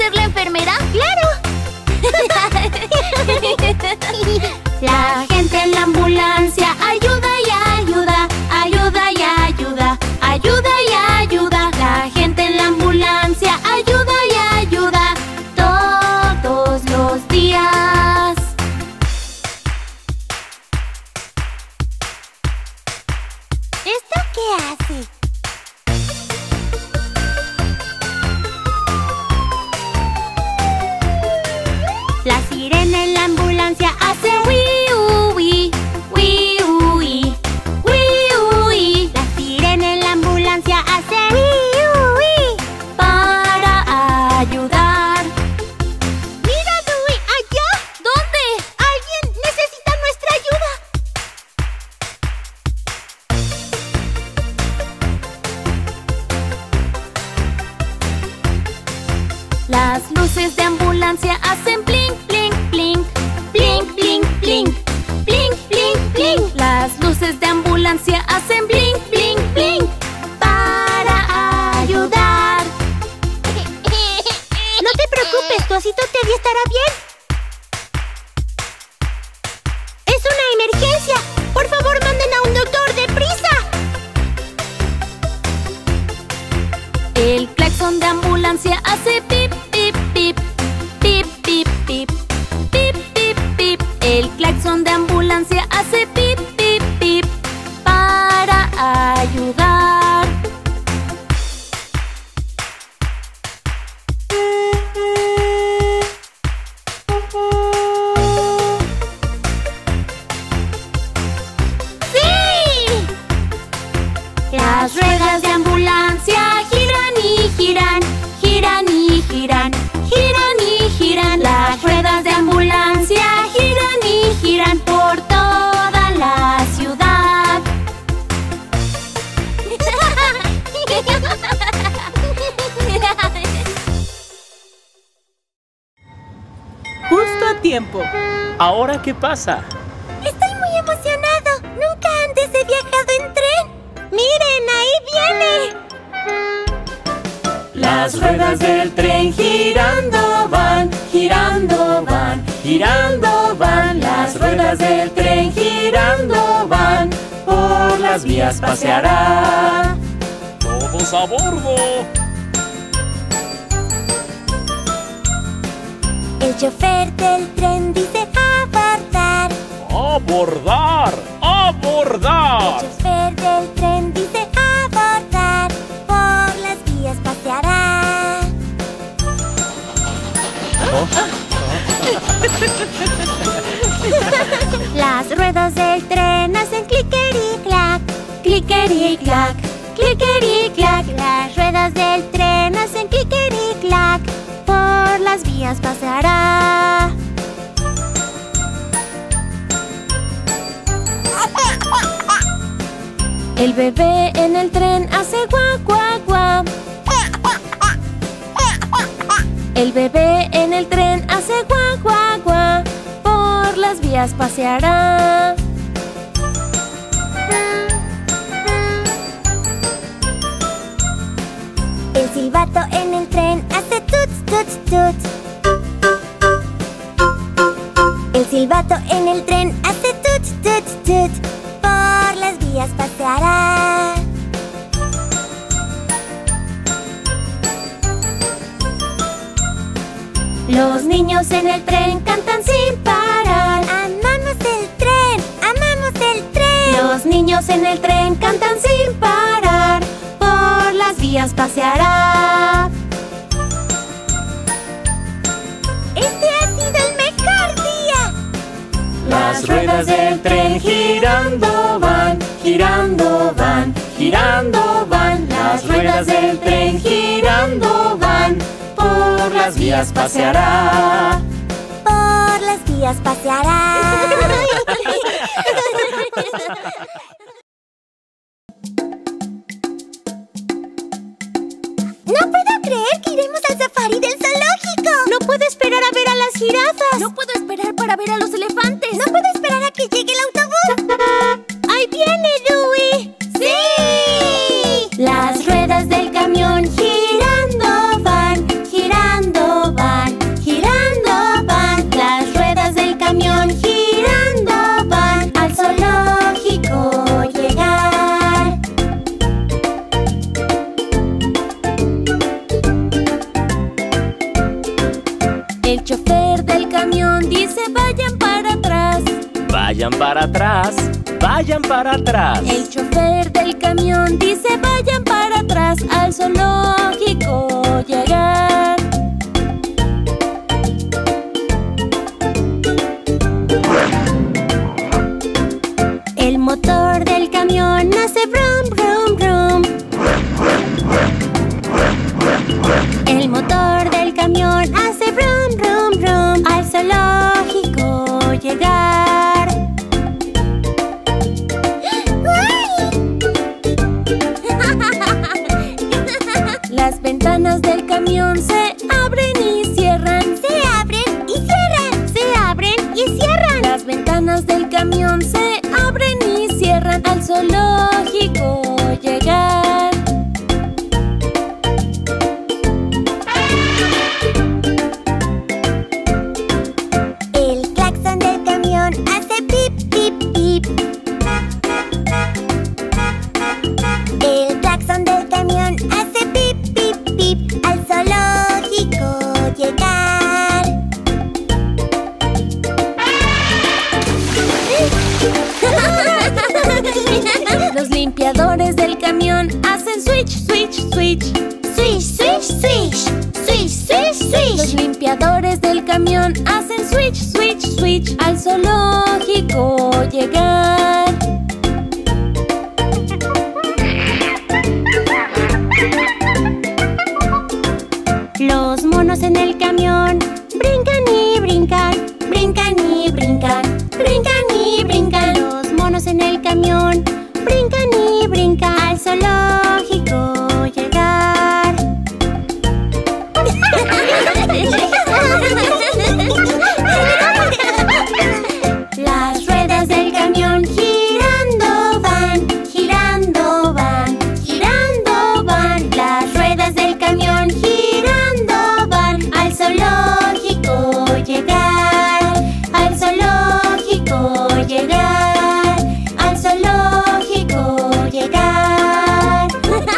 ser la enfermera? ¡Claro! La gente en la ambulancia ayuda y ayuda, ayuda y ayuda, ayuda y ayuda. La gente en la ambulancia ayuda y ayuda todos los días. ¿Esto qué hace? La sirena en la ambulancia hace wii, wii, wii, wii. La sirena en la ambulancia hace wii, para ayudar. ¡Mira, Dewey! ¡Allá! ¿Dónde? ¡Alguien necesita nuestra ayuda! Las luces de ambulancia hacen blink, blink, blink, blink, blink, blink, blink, blink, blink. Las luces de ambulancia hacen blink, blink, blink, para ayudar. No te preocupes, tu osito Teddy estará bien. ¡Es una emergencia! ¡Por favor, manden a un doctor, deprisa! El claxon de ambulancia hace pip, pip, pip, pip, pip, pip, pip, pip, pip. El claxon de ambulancia hace pip, pip, pip, para ayudar. ¡Sí! Las ruedas de ambulancia giran y giran, giran y giran, giran y giran. Las ruedas de ambulancia giran y giran por toda la ciudad. Justo a tiempo. ¿Ahora qué pasa? Estoy muy emocionado. Nunca antes he viajado en tren. ¡Miren, ahí viene! Las ruedas del tren girando van, girando van, girando van. Las ruedas del tren girando van, por las vías paseará. ¡Todos a bordo! El chofer del tren dice abordar. ¡Abordar! ¡Abordar! El chofer del tren dice abordar. Por las vías paseará. Las ruedas del tren hacen cliqueri-clac, cliqueri-clac, cliqueri-clac. Las ruedas del tren hacen cliqueri-clac. Por las vías pasará. El bebé en el tren hace guau, guau, guau. El bebé en el tren hace guau, guau, guau. Por las vías paseará. El silbato en el tren hace tuts, tuts, tuts. El silbato en el tren hace tuts, tuts, tuts. Por las vías paseará. Los niños en el tren cantan sin parar. Amamos el tren, amamos el tren. Los niños en el tren cantan sin parar. Por las vías paseará. Este ha sido el mejor día. Las ruedas del tren girando van, girando van, girando van. Las ruedas del tren girando van, por las vías paseará. Por las vías paseará. No puedo creer que iremos al safari del zoológico. No puedo esperar a ver a las jirafas. No puedo esperar para ver a los elefantes. No puedo esperar a que llegue el autobús. ¡Ahí viene, Dewey! ¡Sí! Las ruedas del camión girando van, girando van. Vayan para atrás, vayan para atrás. El chofer del camión dice vayan para atrás, al zoológico llegar. El motor del camión hace brum, brum, brum. El motor del camión hace brum, brum, brum. Al zoológico llegar. Las ventanas del camión se abren y cierran. Se abren y cierran. Se abren y cierran. Las ventanas del camión se abren y cierran. Al zoológico llegar. El claxon del camión hace pip, pip, pip. El claxon del camión hace pip, pip, pip. Al zoológico llegar. Los limpiadores del camión hacen switch, switch, switch. Swish, swish, swish. Swish, swish, swish. Los limpiadores del camión hacen switch, switch, switch. Al zoológico llegar. Los monos en el camión brincan y brincan. Brincan y brincan. Brincan y brincan. Los monos en el camión brincan y brincan. Al zoológico llegar. Las ruedas del camión girando van, girando van, girando van. Las ruedas del camión girando van. Al zoológico llegar. Al zoológico llegar. Al zoológico llegar.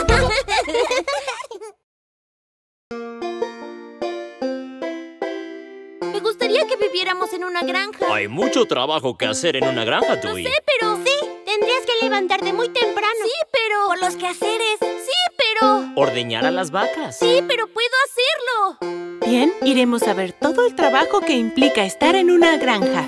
Me gustaría que viviéramos en una granja. Hay mucho trabajo que hacer en una granja, No Tui. sé, pero... Sí, tendrías que levantarte muy temprano. Sí, pero... Por los quehaceres. Sí, pero... Ordeñar a las vacas. Sí, pero puedo hacerlo. Bien, iremos a ver todo el trabajo que implica estar en una granja.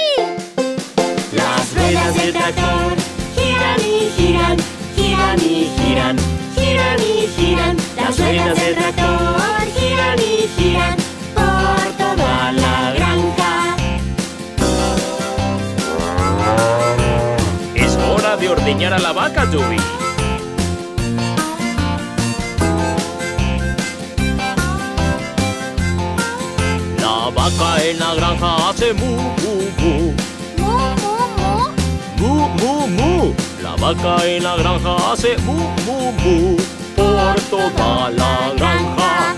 Las ruedas del tractor giran y giran, giran y giran, giran y giran. Las ruedas del tractor giran y giran por toda la granja. Es hora de ordeñar a la vaca, Tui. La vaca en la granja hace mu, mu, mu. Mu, mu, mu. Mu, mu, mu. La vaca en la granja hace mu, mu, mu. Por toda la granja.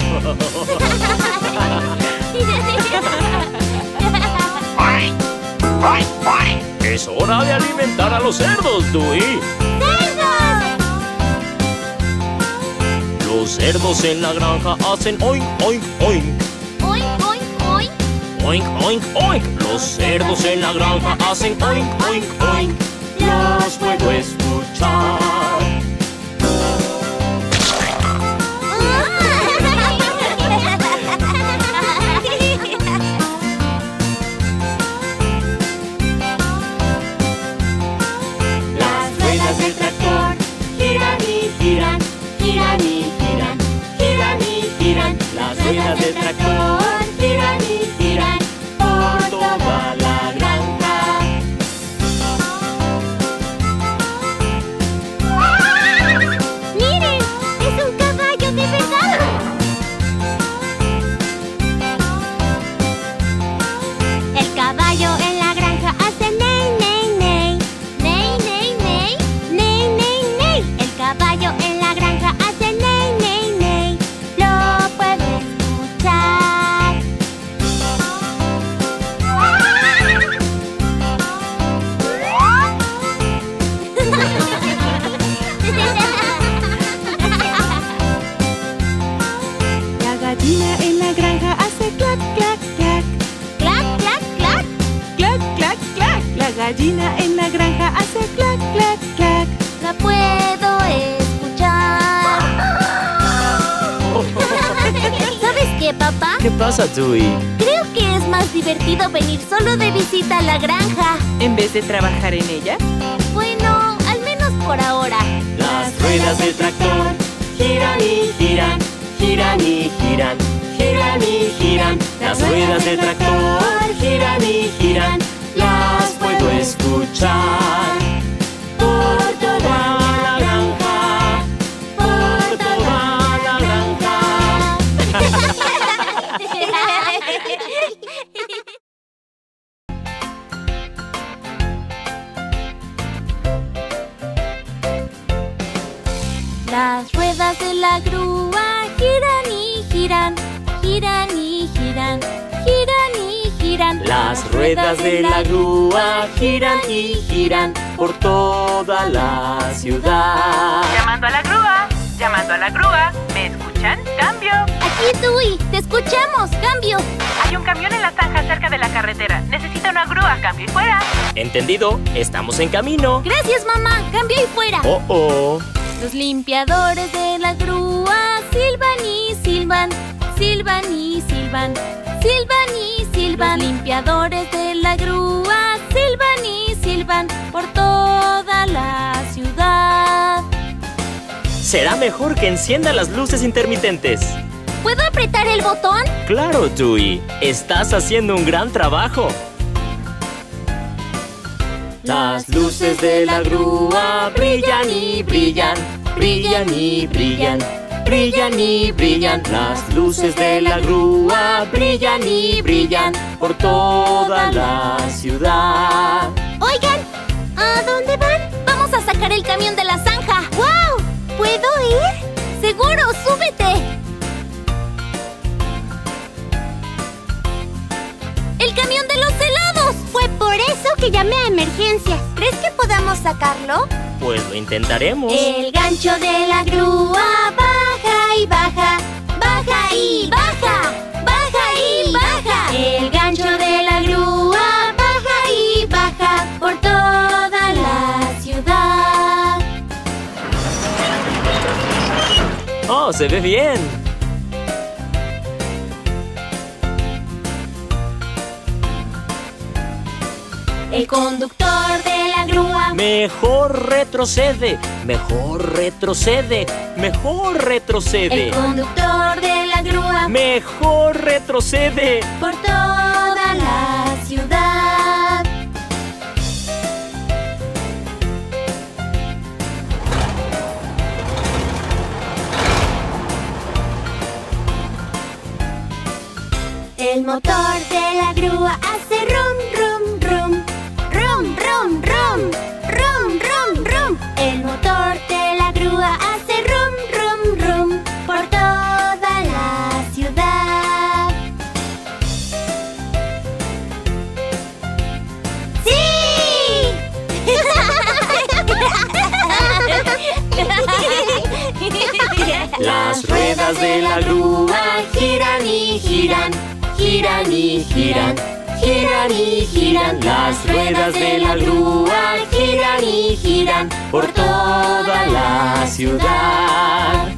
Es hora de alimentar a los cerdos, Tui. Los cerdos en la granja hacen oink, oink, oink. Oink, oink, oink. Oink, oink, oink. Los cerdos en la granja hacen oink, oink, oink. Los puedo escuchar. Las ruedas del tractor giran y giran, giran y giran, giran y giran. Las ruedas del tractor giran y giran por toda la granja. ¡Miren! ¡Es un caballo de verdad! El caballo en la granja hace ney, ney, ney. Ney, ney, ney. Ney, ney, ney. El caballo en la granja hace ney, ney, ney. Lo puedo escuchar. La gallina en la granja hace clac, clac, clac. ¡Clac, clac, clac! Clac, clac, clac. La gallina papá? ¿Qué pasa, Dewey? Creo que es más divertido venir solo de visita a la granja. ¿En vez de trabajar en ella? Bueno, al menos por ahora. Las ruedas del tractor giran y giran, giran y giran, giran y giran. Las ruedas del tractor giran y giran, las puedo escuchar por toda la granja, por toda la granja. Las ruedas de la grúa giran y giran, giran y giran, giran y giran. Las ruedas de la grúa giran y giran por toda la ciudad. Llamando a la grúa, llamando a la grúa. ¿Me escuchan? ¡Cambio! Aquí, Dewey, te escuchamos, cambio. Hay un camión en la zanja cerca de la carretera. Necesita una grúa, cambio y fuera. Entendido, estamos en camino. Gracias, mamá, cambio y fuera. Oh, oh. Los limpiadores de la grúa silban y silban, silban y silban, silban y silban. Los limpiadores de la grúa silban y silban por toda la ciudad. Será mejor que encienda las luces intermitentes. ¿Puedo apretar el botón? Claro, Dewey. Estás haciendo un gran trabajo. Las luces de la grúa brillan y brillan, brillan y brillan, brillan y brillan. Las luces de la grúa brillan y brillan por toda la ciudad. Oigan, ¿a dónde van? Vamos a sacar el camión de la zanja. ¡Wow! ¿Puedo ir? ¡Seguro! ¡Súbete! ¡El camión de los helados! Fue por eso que llamé a emergencias. ¿Crees que podamos sacarlo? Pues lo intentaremos. El gancho de la grúa baja y baja, baja y baja, baja y baja. El gancho de la grúa baja y baja por toda la ciudad. ¡Oh, se ve bien! El conductor de la grúa Mejor retrocede, mejor retrocede, mejor retrocede. El conductor de la grúa Mejor retrocede. por toda la ciudad. El motor de la grúa hace rum, rum, rum, rum, rum, rum, rum, rum, rum. El motor de la grúa hace rum, rum, rum por toda la ciudad. ¡Sí! Las ruedas de la grúa giran y giran, giran y giran, giran y giran. Las ruedas de la grúa giran y giran por toda la ciudad.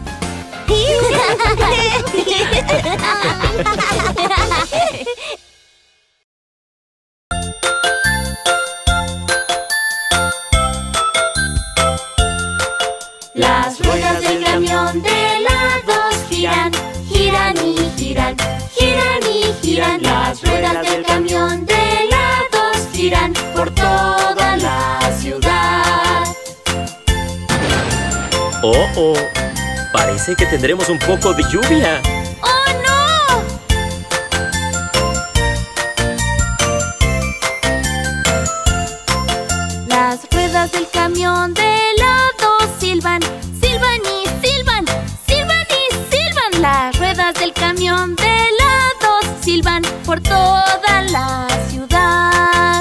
Las ruedas del camión de helados giran, giran y giran, giran y giran. Las ruedas del camión de helados giran por toda la ciudad. Oh, oh. Parece que tendremos un poco de lluvia. ¡Oh, no! Las ruedas del camión de helados silban, silban y silban, silban y silban. Las ruedas del camión de helados silban por toda la ciudad.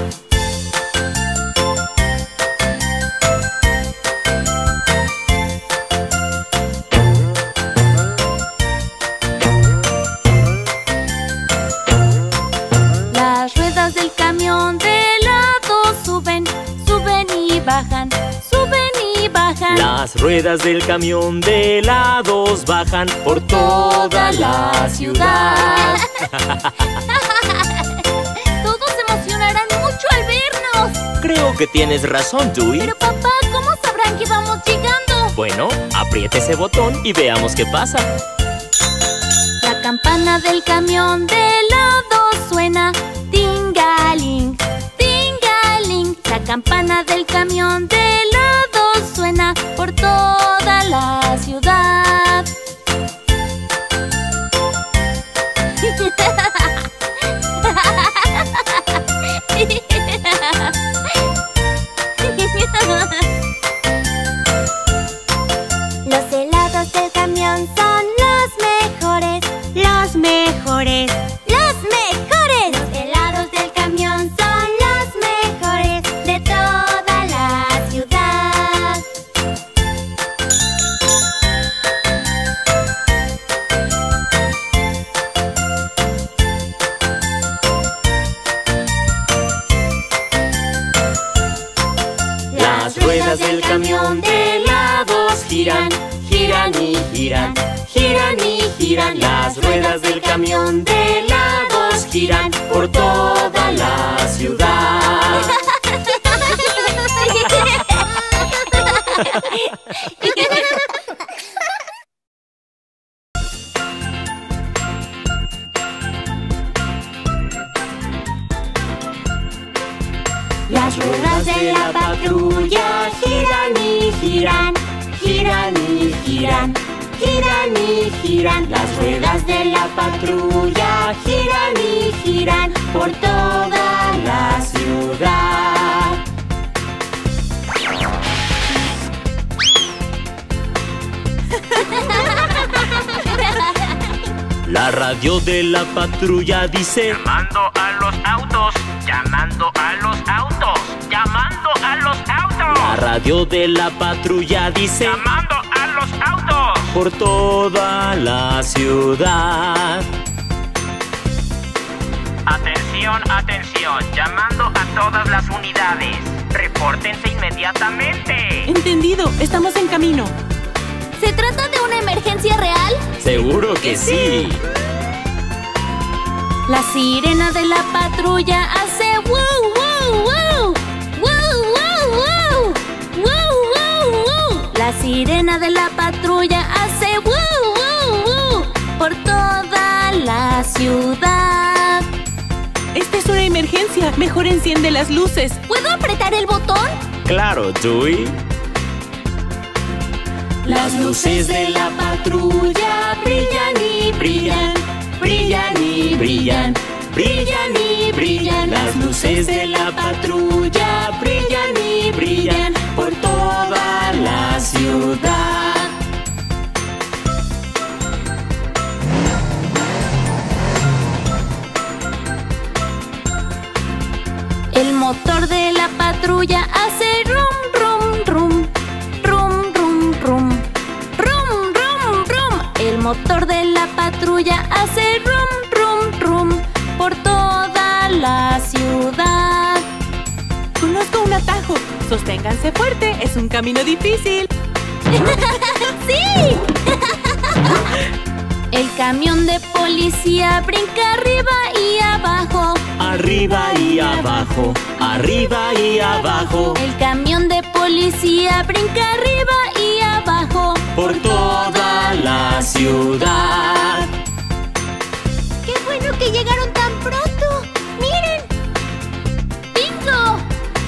Las ruedas del camión de helado suben, suben y bajan, suben y bajan. Las Las ruedas del camión de helados bajan por toda la ciudad. Todos se emocionarán mucho al vernos. Creo que tienes razón, Dewey. Pero papá, ¿cómo sabrán que vamos llegando? Bueno, apriete ese botón y veamos qué pasa. La campana del camión de helados suena. Tingaling, tingaling. La campana del camión de helados suena por toda la ciudad. Los helados del camión son los mejores. Los mejores. Los mejores. Los helados del camión son los mejores de toda la ciudad. Las ruedas del camión de helados giran, giran y giran, giran y giran. Las ruedas del camión de helados giran por toda la ciudad. Las ruedas de la patrulla giran y giran, giran y giran, giran y giran. Las ruedas de la patrulla giran y giran por toda la ciudad. La radio de la patrulla dice: llamando a los autos, llamando a los autos, llamando a los autos. La radio de la patrulla dice: llamando a los autos. por toda la ciudad. Atención, atención, llamando a todas las unidades. Repórtense inmediatamente. Entendido, estamos en camino. ¿Se trata de una emergencia real? Seguro que sí. La sirena de la patrulla hace wow, wow, wow. Wow, wow, wow. Wow, wow, wow. La sirena de la patrulla hace wow, wow, wow. Por toda la ciudad. Esta es una emergencia. Mejor enciende las luces. ¿Puedo apretar el botón? Claro, Dewey. Las luces de la patrulla brillan y brillan, brillan y brillan, brillan y brillan. Las luces de la patrulla brillan y brillan por toda la ciudad. El motor de la patrulla hace rum, rum, rum. Rum, rum, rum. Rum, rum, rum. El motor de la patrulla hace rum, rum, rum. Por toda la ciudad. Conozco un atajo. Sosténganse fuerte. Es un camino difícil. ¡Sí! El camión de policía brinca arriba y abajo. Arriba y abajo, arriba y abajo. El camión de policía brinca arriba y abajo. Por toda la ciudad. ¡Qué bueno que llegaron tan pronto! ¡Miren! ¡Bingo!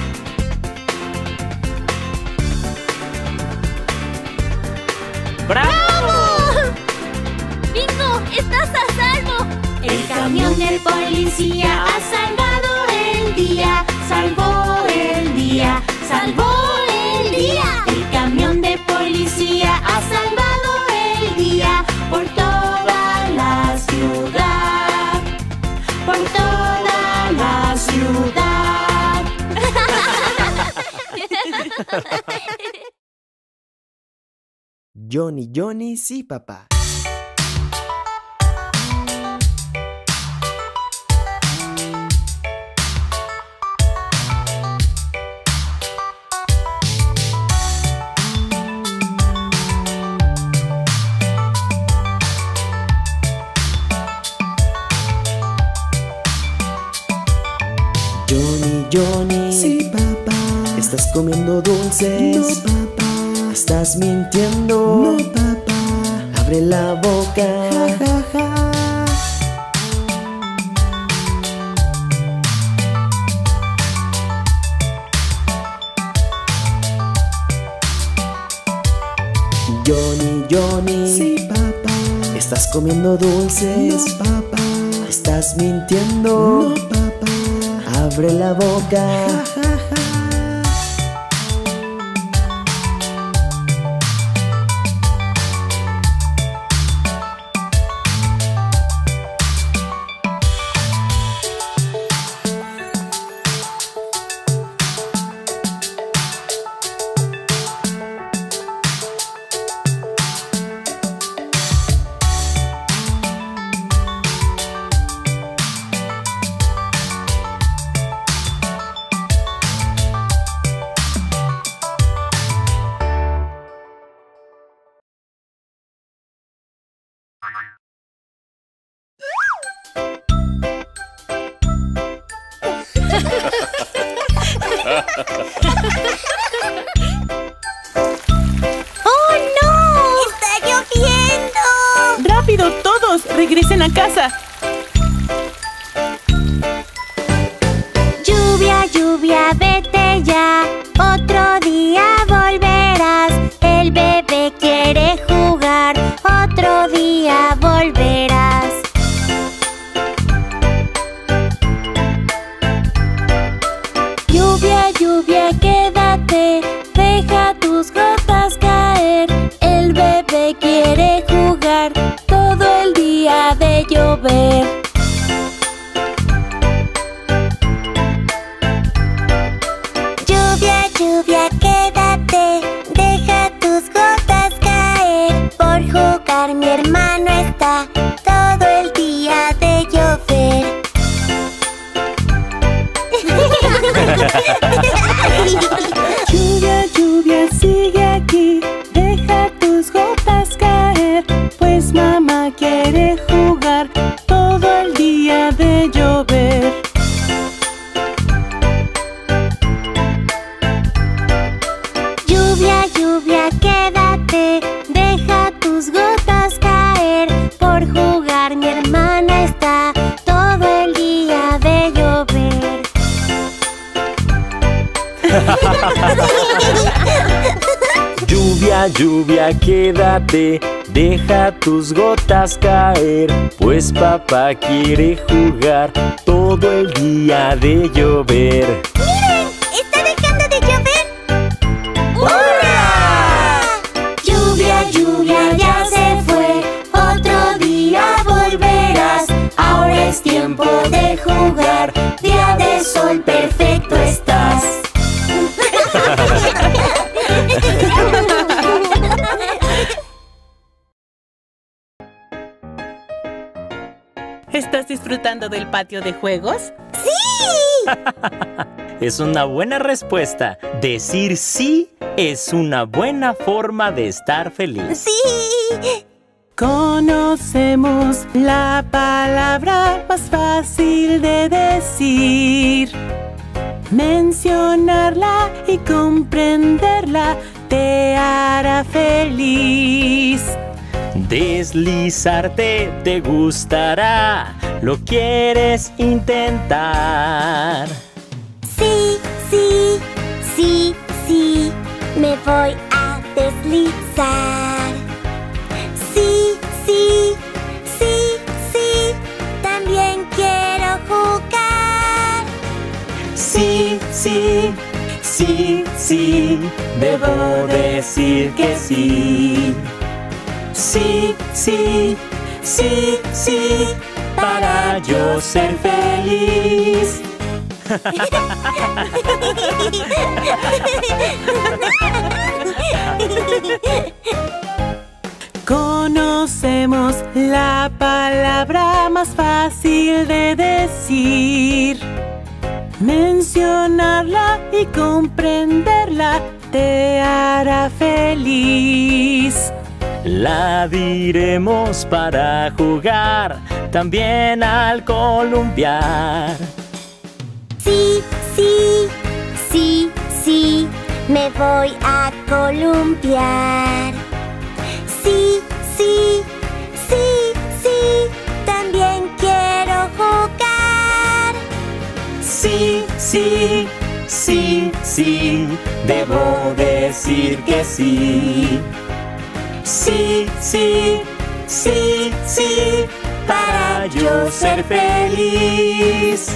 ¡Bravo! ¡Bingo! ¡Estás a salvo! El camión de policía ha salvado el día, salvó el día, salvó el día. El camión de policía ha salvado el día por toda la ciudad, por toda la ciudad. Johnny, Johnny, sí, papá. Johnny. Sí, papá. ¿Estás comiendo dulces? No, papá. ¿Estás mintiendo? No, papá. Abre la boca. Ja, ja, ja. Johnny, Johnny. Sí, papá. ¿Estás comiendo dulces? No, papá. ¿Estás mintiendo? No, papá. Abre la boca. Ja, ja, ja. ¡Oh, no! ¡Está lloviendo! ¡Rápido, todos! ¡Regresen a casa! Lluvia, lluvia, vete ya. Otro día volverás. El bebé quiere jugar. Otro día volverás. Lluvia, lluvia, quédate. Deja tus gotas caer. El bebé quiere jugar. Todo el día de llover. Lluvia, lluvia, quédate. Deja tus gotas caer. Por jugar mi hermano está. Todo el día de llover. Lluvia, lluvia, sigue aquí. Deja tus gotas caer. Pues mamá quiere jugar. Todo el día de llover. Lluvia, lluvia, quédate. Deja tus gotas caer. Por jugar mi hermana está. Todo el día de llover. Lluvia, lluvia, quédate, deja tus gotas caer, pues papá quiere jugar todo el día de llover. ¡Miren! ¡Está dejando de llover! ¡Hurra! Lluvia, lluvia, ya se fue. Otro día volverás. Ahora es tiempo de jugar. Día de sol perfecto estás. ¿Estás disfrutando del patio de juegos? ¡Sí! Es una buena respuesta. Decir sí es una buena forma de estar feliz. ¡Sí! Conocemos la palabra más fácil de decir. Mencionarla y comprenderla te hará feliz. Deslizarte te gustará, lo quieres intentar. Sí, sí, sí, sí, me voy a deslizar. Sí, sí, sí, sí, también quiero jugar. Sí, sí, sí, sí, debo decir que sí. Sí, sí, sí, sí, para yo ser feliz. Conocemos la palabra más fácil de decir. Mencionarla y comprenderla te hará feliz. La diremos para jugar, también al columpiar. Sí, Sí, sí, sí, me voy a columpiar. Sí, sí, sí, sí, también quiero jugar. Sí, sí, sí, sí, debo decir que sí. Sí, sí, sí, sí, para yo ser feliz.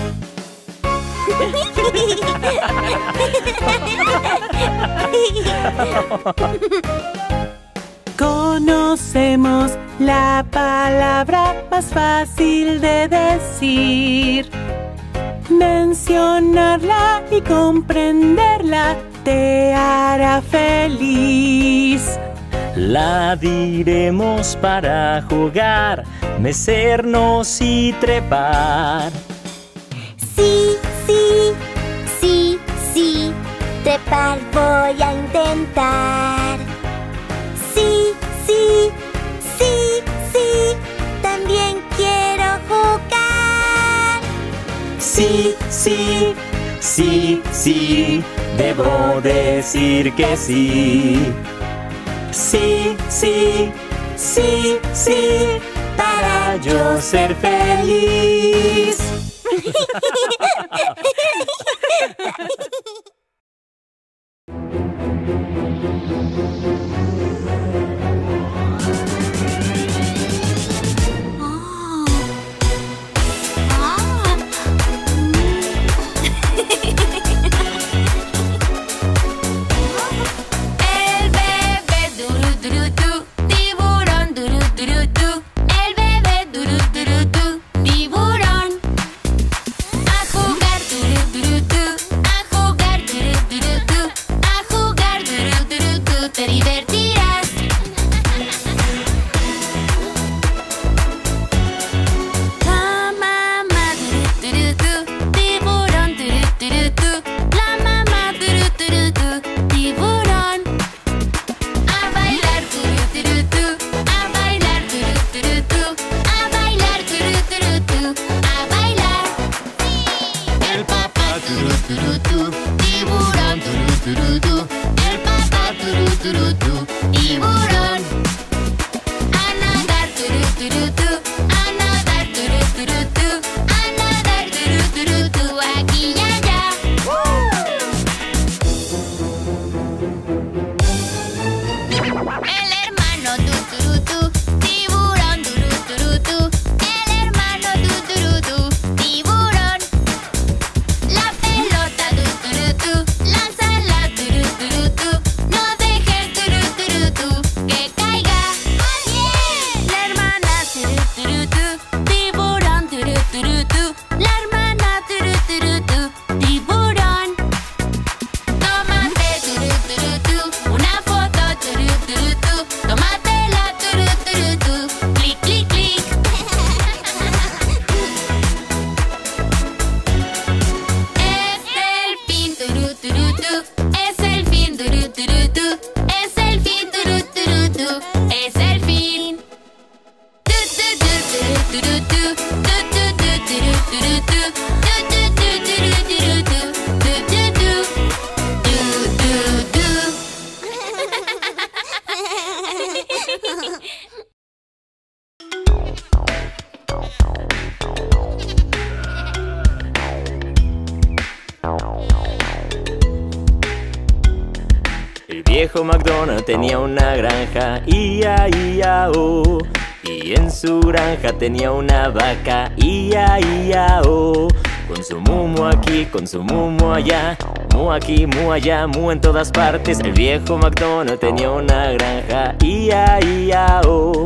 Conocemos la palabra más fácil de decir. Mencionarla y comprenderla te hará feliz. La diremos para jugar, mecernos y trepar. Sí, sí, sí, sí, trepar voy a intentar. Sí, sí, sí, sí, también quiero jugar. Sí, sí, sí, sí, debo decir que sí. Sí, sí, sí, sí, para yo ser feliz. El viejo MacDonald tenía una granja, ia-ia-o. Y en su granja tenía una vaca, ia-ia-o. Con su mu aquí, con su mu allá, mu aquí, mu allá, mu en todas partes. El viejo MacDonald tenía una granja, ia-ia-o.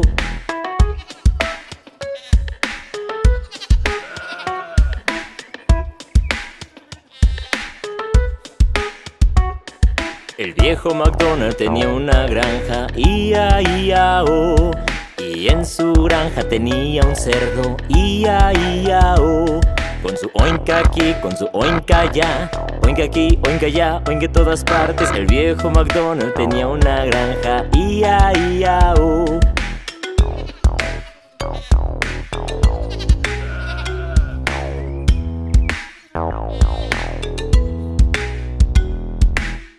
El viejo MacDonald tenía una granja, ia-ia-o. Y en su granja tenía un cerdo, ia-ia-o. Con su oinka aquí, con su oinka allá, oinka aquí, oinka allá, oinka en todas partes. El viejo MacDonald tenía una granja, ia-ia-o.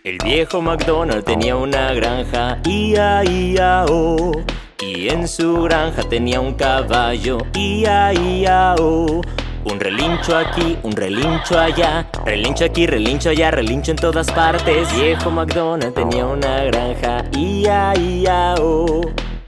El viejo MacDonald tenía una granja, ia-ia-o. Y en su granja tenía un caballo, ia-ia-o. Un relincho aquí, un relincho allá, relincho aquí, relincho allá, relincho en todas partes. Viejo MacDonald tenía una granja, ia-ia-o.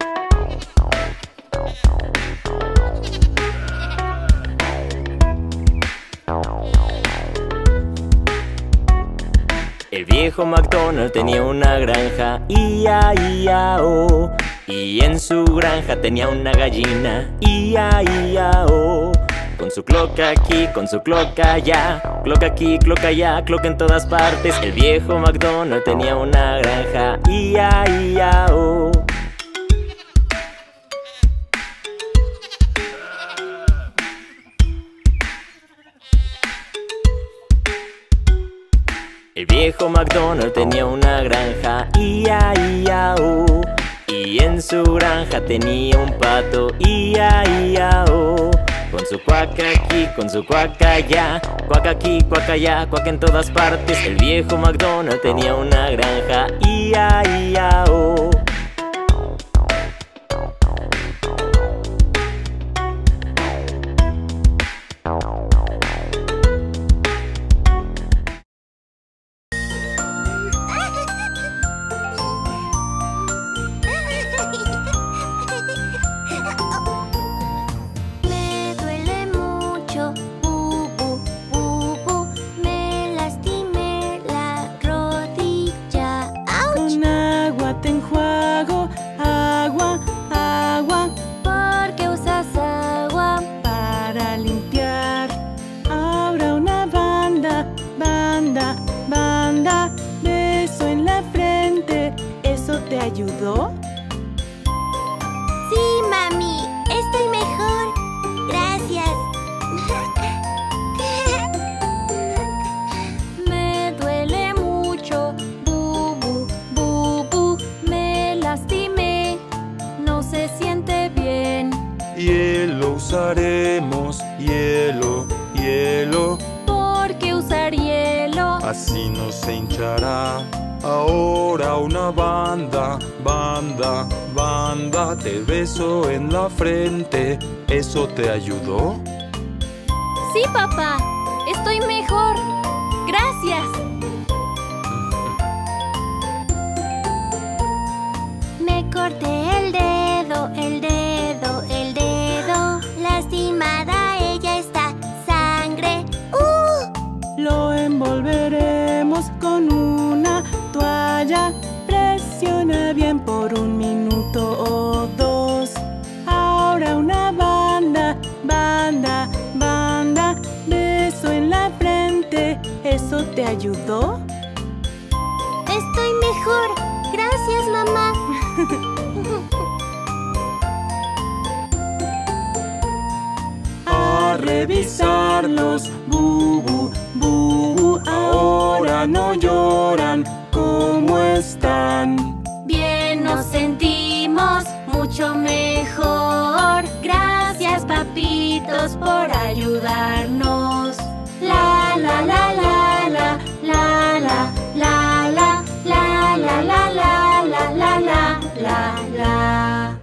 El viejo MacDonald tenía una granja, ia-ia-o. Y en su granja tenía una gallina, ia-ia-o. Con su cloca aquí, con su cloca allá, cloca aquí, cloca allá, cloca en todas partes. El viejo MacDonald tenía una granja, ia-ia-o. El viejo MacDonald tenía una granja, ia-ia-o. Y en su granja tenía un pato, ia-ia-o. Con su cuaca aquí, con su cuaca allá, cuaca aquí, cuaca allá, cuaca en todas partes. El viejo MacDonald tenía una granja, ia-ia-o. ¿Ayudó? Sí, mami, estoy mejor. Gracias. Me duele mucho, bubu, bubu, me lastimé, no se siente bien. Hielo usaremos, hielo, hielo. ¿Por qué usar hielo? Así no se hinchará. Ahora una banda, banda, banda. Te beso en la frente. ¿Eso te ayudó? Sí, papá, estoy mejor. Gracias. Me corté el dedo, el dedo, el dedo. Lastimada ella está, sangre. Lo envolveremos con una toalla. Presiona bien por 1 minuto o 2. Ahora una banda, banda, banda. Beso en la frente. ¿Eso te ayudó? Estoy mejor. Gracias, mamá. A revisarlos, bubu, bubu. Ahora no lloran. ¿Cómo están? Bien nos sentimos, mucho mejor. Gracias, papitos, por ayudarnos. La la la la la la la la la la la la la la la la la.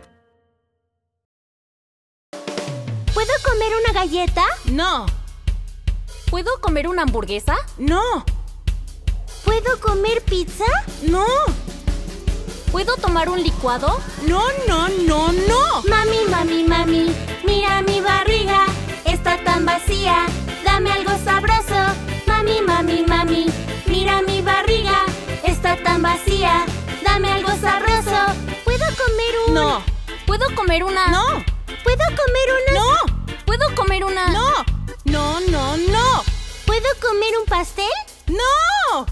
¿Puedo comer una galleta? No. ¿Puedo comer una hamburguesa? No. ¿Puedo comer pizza? No. ¿Puedo tomar un licuado? No, no, no, no. Mami, mami, mami, mira mi barriga, está tan vacía, dame algo sabroso. Mami, mami, mami, mira mi barriga, está tan vacía, dame algo sabroso. ¿Puedo comer un...? No. ¿Puedo comer una...? No. ¿Puedo comer una...? No. ¿Puedo comer una...? No. No, no, no. ¿Puedo comer un pastel? No.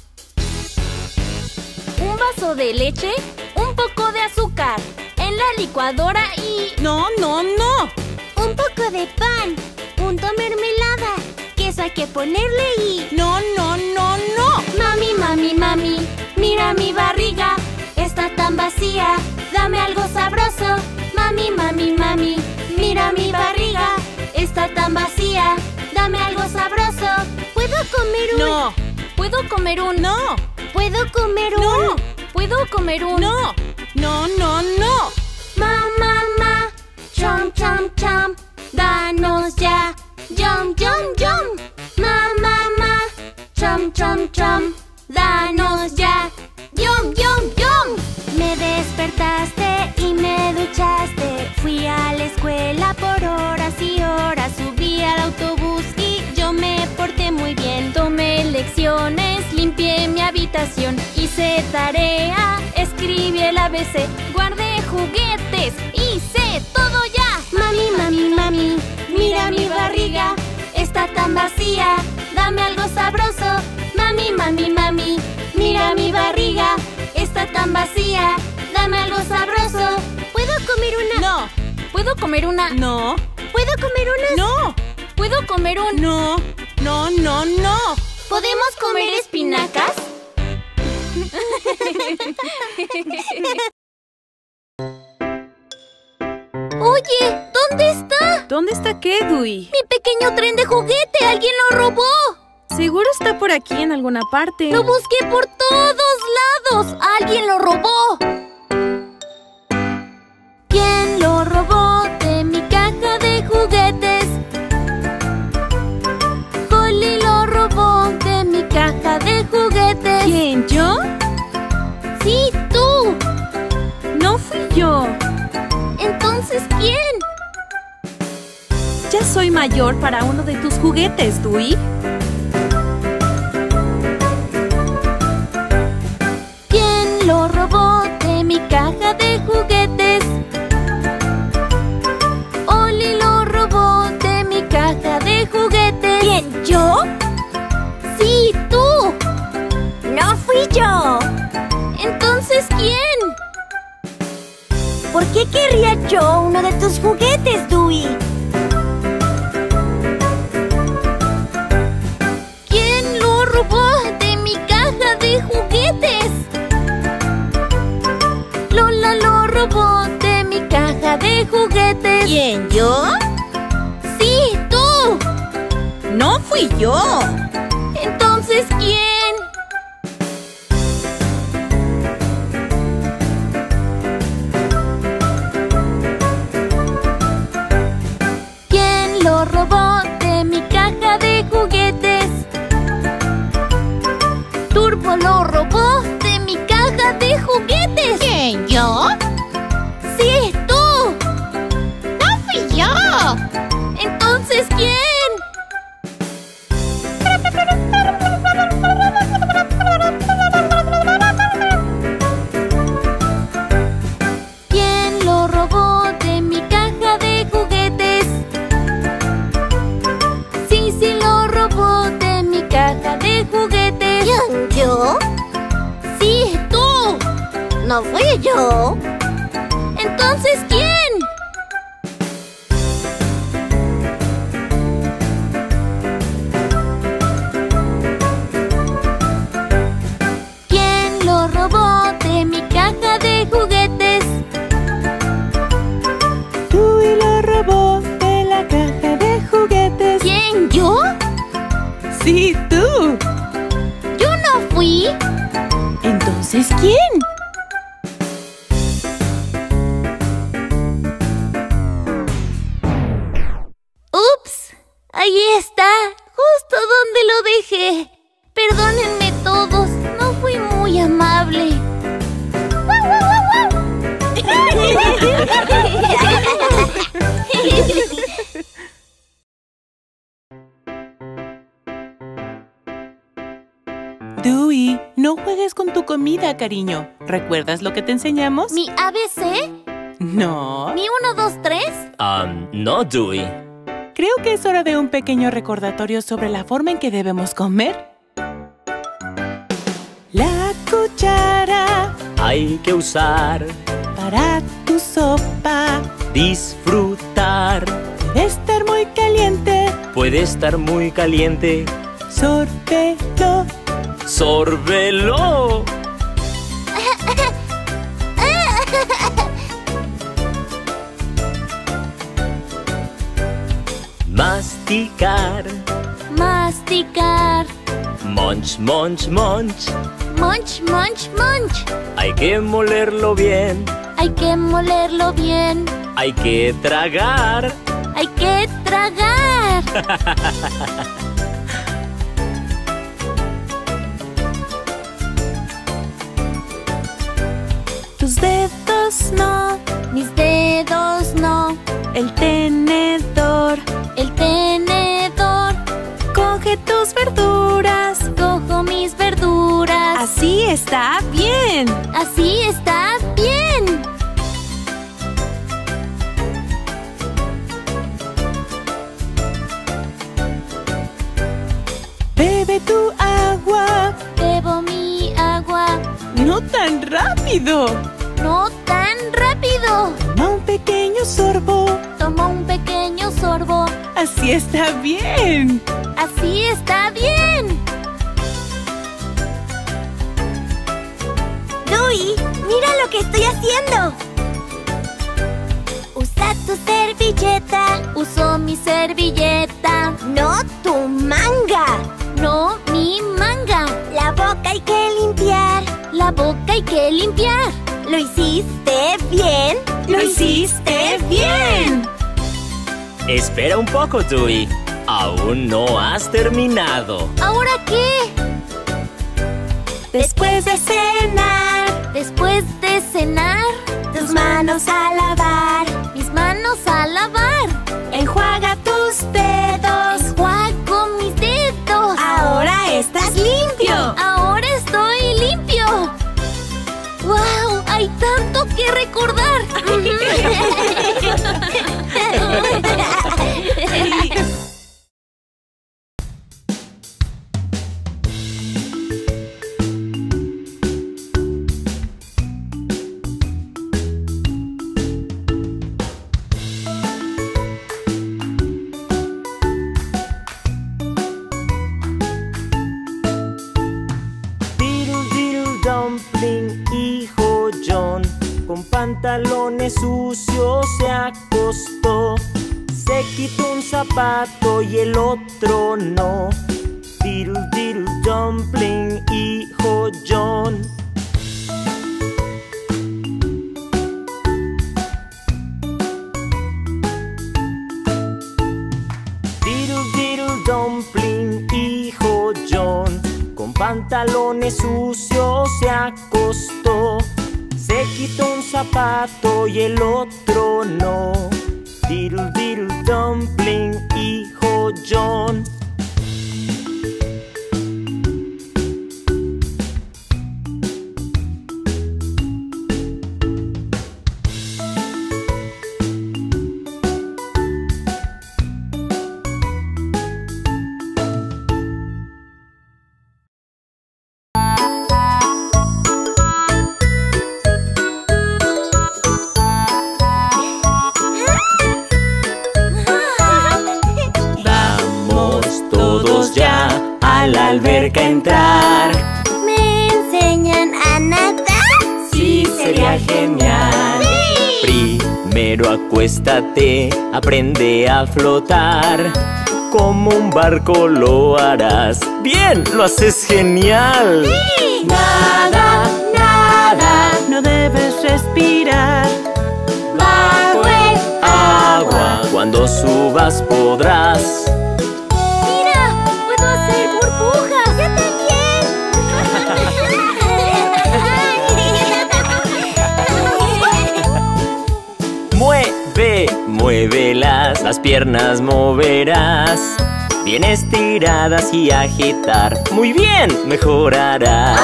Un vaso de leche, un poco de azúcar, en la licuadora y... No, no, no. Un poco de pan, punto mermelada, queso hay que ponerle y... No, no, no, no. Mami, mami, mami, mira mi barriga, está tan vacía, dame algo sabroso. Mami, mami, mami, mira mi barriga, está tan vacía, dame algo sabroso. ¿Puedo comer un...? No. ¿Puedo comer un...? No. ¿Puedo comer un? ¡No! ¿Puedo comer un? ¡No! ¡No, no, no! Mamá, chom, chom, chom, danos ya, yum, yum, yum. Mamá, chom, chom, chom, danos ya, yum, yum, yum. Me despertaste y me duchaste. Fui a la escuela por horas y horas. Subí al autobús y yo me porté muy bien. Tomé lecciones, limpié mi habitación, hice tarea, escribí el ABC, guardé juguetes, hice todo ya. Mami, mami, mami, mira mi barriga, está tan vacía, dame algo sabroso. Mami, mami, mami, mira mi barriga, está tan vacía, dame algo sabroso. ¿Puedo comer una? ¡No! ¿Puedo comer una? ¡No! ¿Puedo comer una? ¡No! ¿Puedo comer un? ¡No! ¡No, no, no! ¿Podemos comer espinacas? Oye, ¿dónde está? ¿Dónde está qué, Dewey? Mi pequeño tren de juguete, alguien lo robó. Seguro está por aquí en alguna parte. Lo busqué por todos lados. Alguien lo robó. ¿Quién lo robó de mi caja de juguetes? Holly lo robó de mi caja de juguetes. ¿Quién, yo? Sí, tú. No fui yo. Entonces, ¿quién? Ya soy mayor para uno de tus juguetes, Dewey. ¿Quién lo robó de mi caja de juguetes? Oli lo robó de mi caja de juguetes. ¿Quién, yo? Sí, tú. No fui yo. Entonces, ¿quién? ¿Por qué querría yo uno de tus juguetes, Dewey? ¿Quién lo robó de mi caja de juguetes? Lola lo robó de mi caja de juguetes. ¿Quién, yo? Sí, tú. No fui yo. Entonces, ¿quién? ¿Quién lo robó de mi caja de juguetes? Turbo lo robó de mi caja de juguetes. ¿Quién, yo? Sí, tú. No fui yo. Entonces, ¿quién? ¿Quién lo robó de mi caja de juguetes? Sí, sí lo robó de mi caja de juguetes. ¿Quién, yo? Sí, tú. No fui yo. Entonces, ¿quién? ¿Quién lo robó de mi caja de juguetes? Dewey lo robó de la caja de juguetes. ¿Quién, yo? Sí, tú. Yo no fui. Entonces, ¿quién? ¡Ups! Ahí está, justo donde lo dejé. Perdónenme todos, no fui muy amable. Dewey, no juegues con tu comida, cariño. ¿Recuerdas lo que te enseñamos? ¿Mi ABC? No. ¿Mi 1, 2, 3? No, Dewey. Creo que es hora de un pequeño recordatorio sobre la forma en que debemos comer. La cuchara Hay que usar, para tu sopa disfrutar. debe estar muy caliente. Puede estar muy caliente. Sórbelo. ¡Sórbelo! Masticar. Masticar. Munch, munch, munch. Munch, munch, munch. Hay que molerlo bien. Hay que molerlo bien. Hay que tragar. Hay que tragar. Tus dedos no, Mis dedos no. el tenedor. El tenedor. Coge tus verduras. Cojo mis verduras. Así está bien. Así está bien. Bebe tu agua. Bebo mi agua. No tan rápido. No tan rápido. Toma un pequeño sorbo. Tomo un pequeño sorbo. Así está bien. Así está bien. Dewey, mira lo que estoy haciendo. Usa tu servilleta. Uso mi servilleta. No tu manga. No mi manga. La boca hay que limpiar. La boca hay que limpiar. ¿Lo hiciste bien? ¡Lo hiciste bien! Espera un poco, Dewey. Aún no has terminado. ¿Ahora qué? Después de cenar, Después de cenar, tus manos a lavar. mis manos a lavar. Enjuaga tus dedos. Enjuago mis dedos. Ahora estás limpio. Ahora estoy limpio. ¡Wow! Hay tanto que recordar. Diddle diddle dumpling, hijo John, con pantalones sucios se acostó. Se quitó un zapato y el otro no. Diddle diddle dumpling, hijo John. Diddle diddle dumpling, hijo John, con pantalones sucios se acostó. Se quitó un zapato y el otro no. Diddle diddle dumpling, hijo John. Vamos todos ya a la alberca a entrar. ¿Me enseñan a nadar? Sí, sería genial. Primero acuéstate, aprende a flotar. Como un barco lo harás. ¡Bien! ¡Lo haces genial! Nada, nada, no debes respirar. Bajo el Agua, cuando subas podrás. ¡Mira! ¡Puedo hacer burbujas! ¡Yo Muévelas, las piernas moverás. Bien estiradas y agitar. ¡Muy bien! Mejorarás.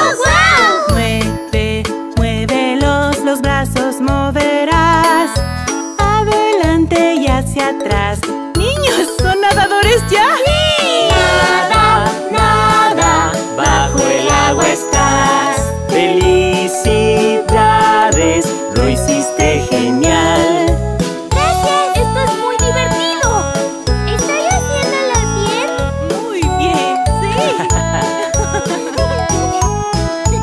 Muévelos, los brazos moverás. Adelante y hacia atrás. ¡Niños, son nadadores ya! Nada, nada, bajo el agua estás. Felicidades, lo hiciste genial. ¡Gracias! ¡Esto es muy divertido! ¿Estoy haciéndolo bien? Muy bien, sí.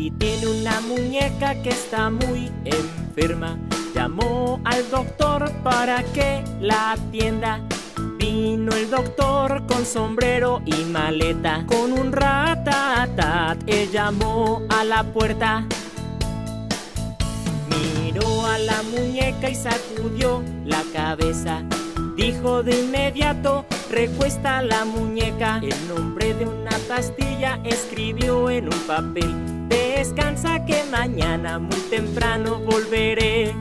Oli tiene una muñeca que está muy enferma. Llamó al doctor para que la atienda. Vino el doctor con sombrero y maleta. Con un ratatat él llamó a la puerta. Miró a la muñeca y sacudió la cabeza. Dijo de inmediato: recuesta la muñeca. El nombre de una pastilla escribió en un papel. Descansa que mañana muy temprano volveré.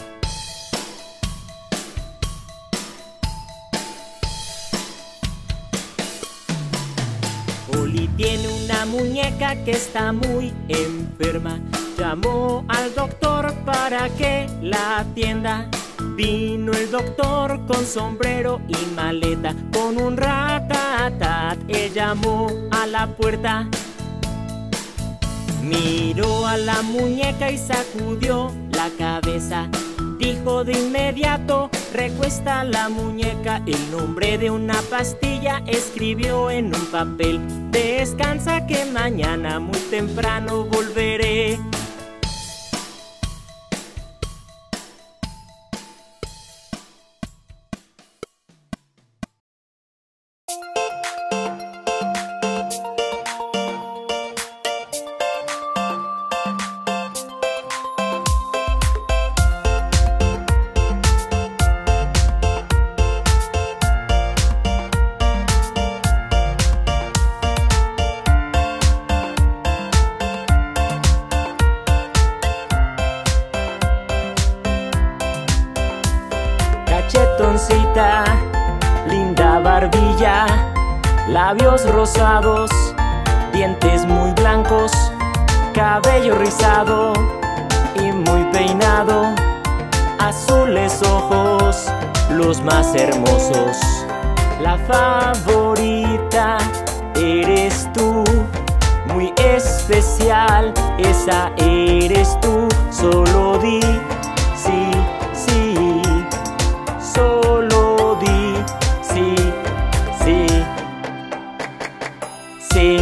Oli tiene una muñeca que está muy enferma. Llamó al doctor para que la atienda. Vino el doctor con sombrero y maleta. Con un ratatat él llamó a la puerta. Miró a la muñeca y sacudió la cabeza. Dijo de inmediato: recuesta la muñeca. El nombre de una pastilla escribió en un papel. Descansa que mañana muy temprano volveré. Cachetoncita, linda barbilla, labios rosados, dientes muy blancos, cabello rizado y muy peinado, azules ojos, los más hermosos. La favorita eres tú, muy especial, esa eres tú. Solo di sí, sí. Solo di sí, sí, sí.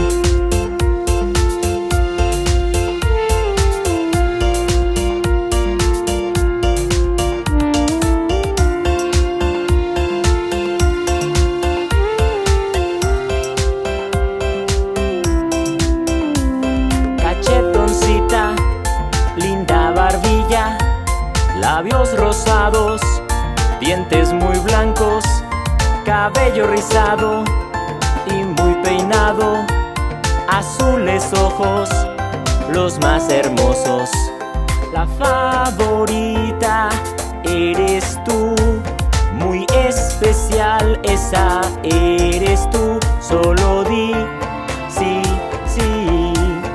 Cachetoncita, linda barbilla, labios rosados, dientes muy blancos, cabello rizado y muy peinado, azules ojos, los más hermosos. La favorita eres tú, muy especial, esa eres tú. Solo di sí, sí.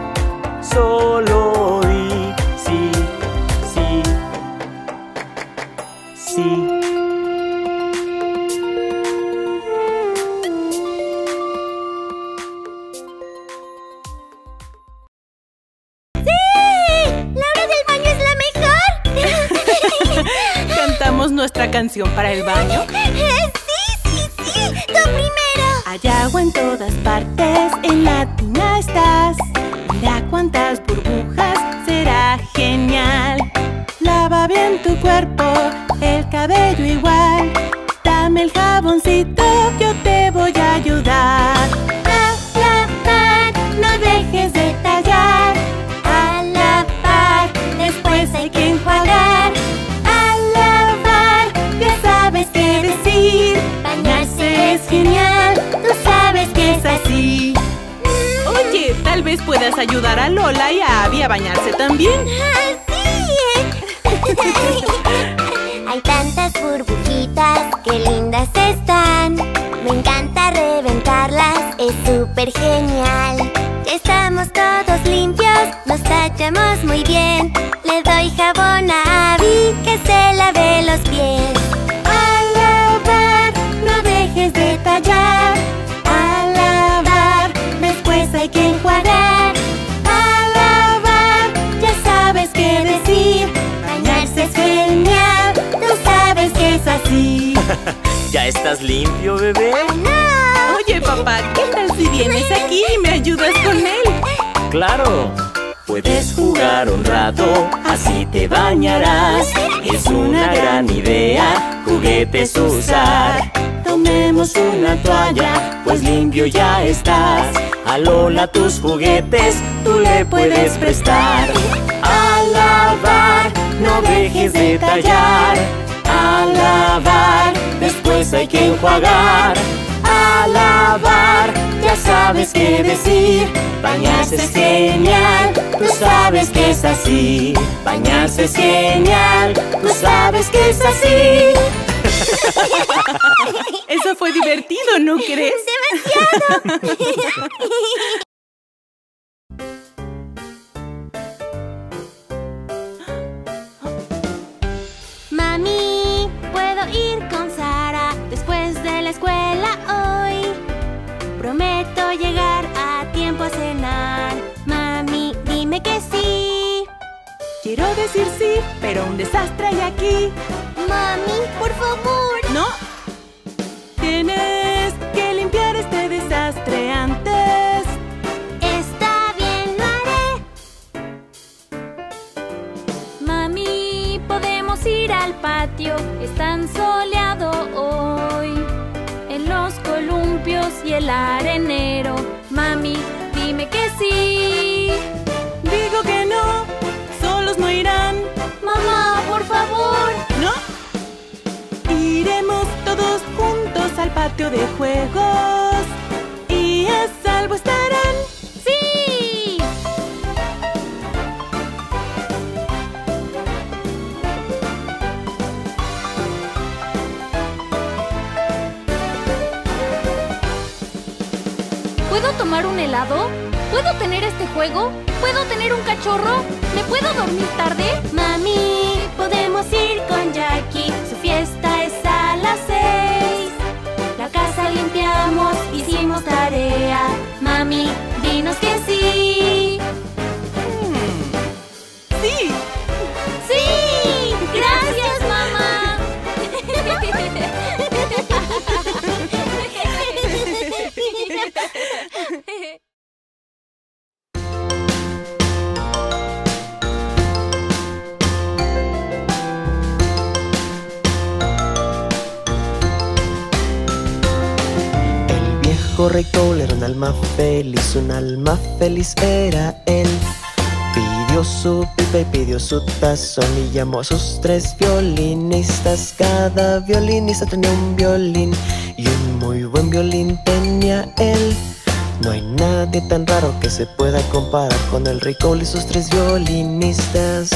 Solo di sí, sí, sí. Nuestra canción para el baño. Sí, tú primero. Hay agua en todas partes, en la tina estás. Mira cuántas burbujas, será genial. Lava bien tu cuerpo, el cabello igual. Dame el jaboncito, yo te voy a ayudar. A lavar, no dejes de tallar. A lavar, después hay que enjuagar. Bañarse es genial, tú sabes que es así. Oye, tal vez puedas ayudar a Lola y a Abby a bañarse también. ¡Sí! Hay tantas burbujitas, qué lindas están. Me encanta reventarlas, es súper genial. Ya estamos todos limpios, nos tachamos muy bien. Le doy jabón a Abby, que se lave los pies. No dejes de tallar. A lavar, después hay que enjuagar. A lavar, ya sabes qué decir. Bañarse es genial, tú sabes que es así. ¿Ya estás limpio, bebé? ¡No! Oye, papá, ¿qué tal si vienes aquí y me ayudas con él? ¡Claro! Puedes jugar un rato, así te bañarás. Es una gran idea, juguetes usar. Tomemos una toalla, pues limpio ya estás. A Lola tus juguetes tú le puedes prestar. A lavar, no dejes de tallar. A lavar, después hay que enjuagar. A lavar, ya sabes qué decir. Bañarse es genial, tú sabes que es así. Bañarse es genial, tú sabes que es así. Eso fue divertido, ¿no crees? ¡Demasiado! Mami, ¿puedo ir con Sara después de la escuela hoy? Prometo llegar a tiempo a cenar. Mami, dime que sí. Quiero decir sí, pero un desastre hay aquí. Mami, por favor. No. Tienes que limpiar este desastre antes. Está bien, lo haré. Mami, ¿podemos ir al patio? Es tan soleado hoy. En los columpios y el arenero. Mami, dime que sí. Digo que no, solos no irán. Mamá, por favor. ¿No? Iremos todos juntos al patio de juegos y a salvo estarán. ¡Sí! ¿Puedo tomar un helado? ¿Puedo tener este juego? ¿Puedo tener un cachorro? ¿Me puedo dormir tarde? Mami, podemos ir con Jackie. Su fiesta es a las 6. La casa limpiamos, hicimos tarea. Mami, dinos que sí. ¡Sí! ¡Sí! ¡Gracias, mamá! Rey Cole era un alma feliz era él. Pidió su pipa y pidió su tazón y llamó a sus 3 violinistas. Cada violinista tenía un violín y un muy buen violín tenía él. No hay nadie tan raro que se pueda comparar con el Rey Cole y sus 3 violinistas.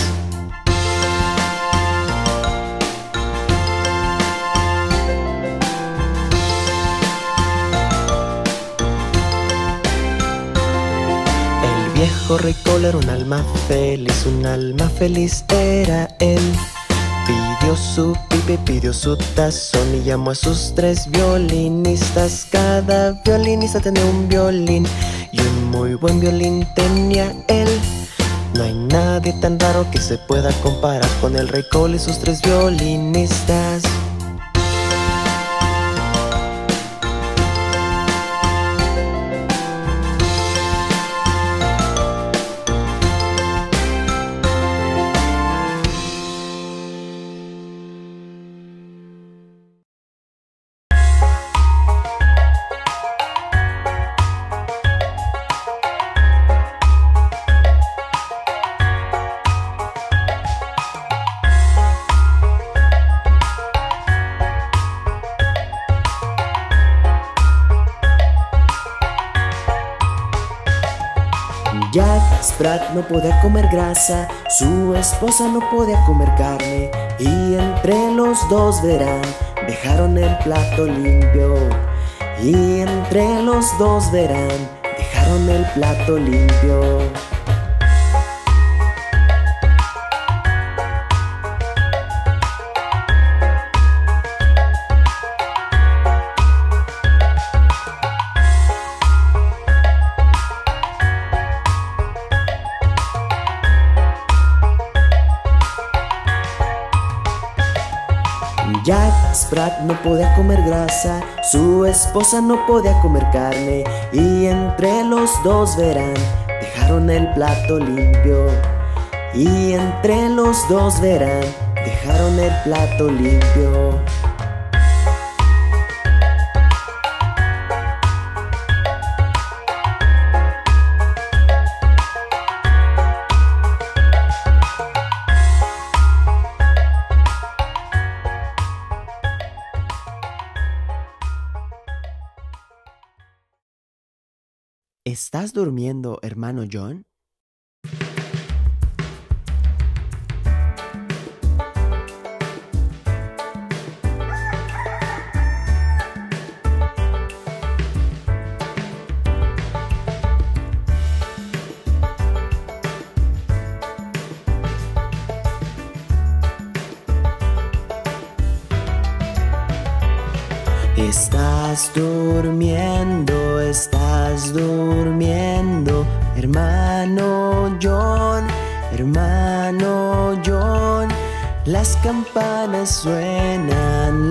Viejo Rey Cole era un alma feliz era él. Pidió su pipa y pidió su tazón y llamó a sus 3 violinistas. Cada violinista tenía un violín y un muy buen violín tenía él. No hay nadie tan raro que se pueda comparar con el Rey Cole y sus 3 violinistas. Jack Sprat no podía comer grasa, su esposa no podía comer carne, y entre los dos verán, dejaron el plato limpio. Y entre los dos verán, dejaron el plato limpio. Jack Sprat no podía comer grasa, su esposa no podía comer carne, y entre los dos verán, dejaron el plato limpio. Y entre los dos verán, dejaron el plato limpio. ¿Estás durmiendo, hermano John? Estás durmiendo, hermano John, hermano John. Las campanas suenan,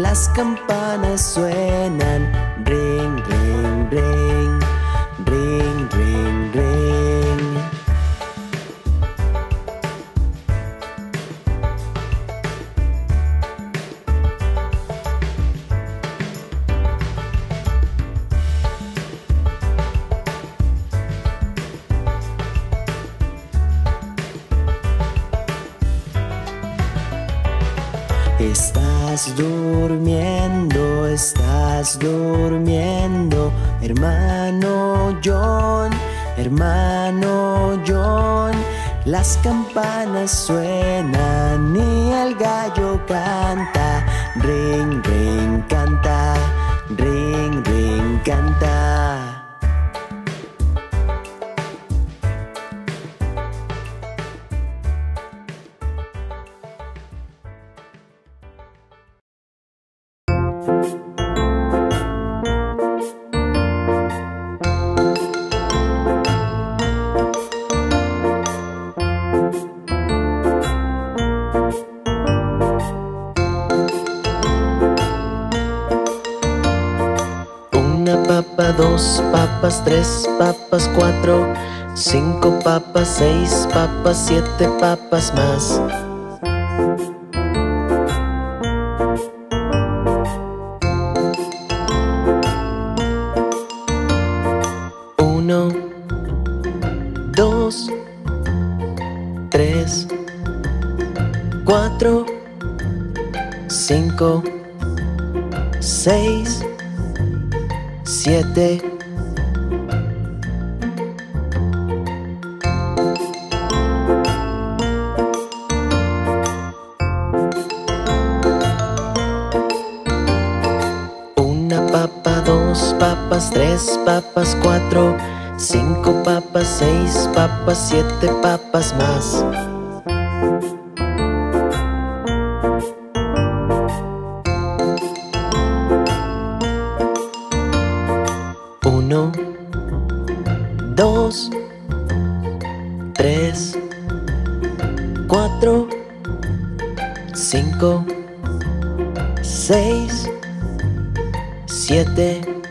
ring, ring, ring, ring, ring, ring. Estás durmiendo, hermano John, hermano John. Las campanas suenan y el gallo canta, ring, ring, canta, ring, ring, canta. Dos papas, 3 papas, 4, 5 papas, 6 papas, 7 papas más. Uno, 2, 3, 4, 5, 6, 7. Una papa, 2 papas, 3 papas, 4, 5 papas, 6 papas, 7 papas más. Uno, 2, 3, 4, 5, 6, 7,